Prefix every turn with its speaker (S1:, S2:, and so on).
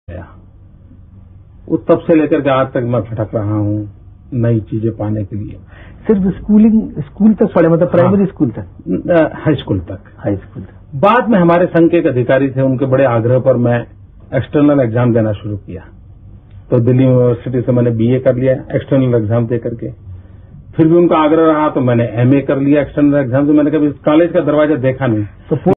S1: गया। वो तब से लेकर के आज तक मैं भटक रहा हूँ नई चीजें पाने के लिए।
S2: सिर्फ स्कूल तक पढ़े, मतलब प्राइमरी स्कूल तक?
S1: हाई स्कूल तक।
S2: हाई स्कूल तक।
S1: बाद में हमारे संघ के एक अधिकारी थे, उनके बड़े आग्रह पर मैं एक्सटर्नल एग्जाम देना शुरू किया। तो दिल्ली यूनिवर्सिटी से मैंने बीए कर लिया एक्सटर्नल एग्जाम दे करके। फिर भी उनका आग्रह रहा तो मैंने एमए कर लिया एक्सटर्नल एग्जाम से। मैंने कभी कॉलेज का दरवाजा देखा नहीं। तो